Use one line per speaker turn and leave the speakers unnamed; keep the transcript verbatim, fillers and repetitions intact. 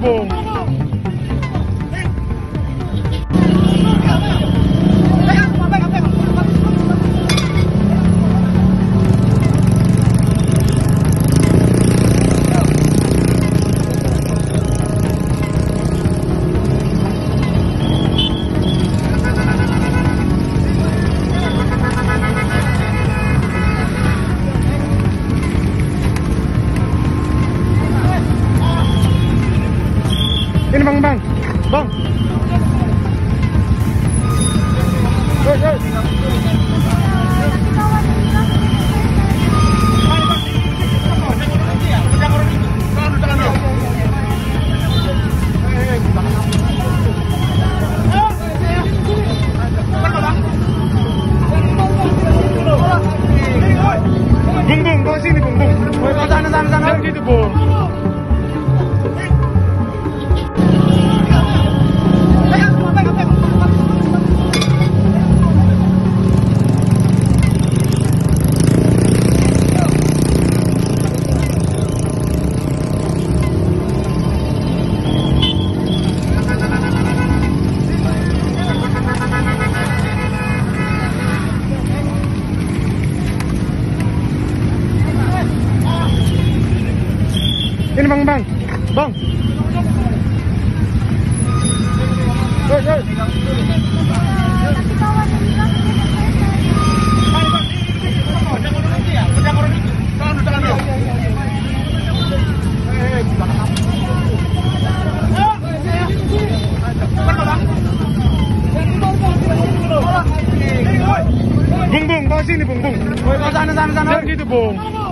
Bung. Ini bang, bang, bang. Hei, hei. Bung, bung, kau sini, bung, bung. Sana, sana, sana. Jangan gitu, bung. Ini bang, bang, bang. Hei, hei. Bung, bung, kau sini, bung, bung.
Sana, sana, sana.
Jangan gitu, bung.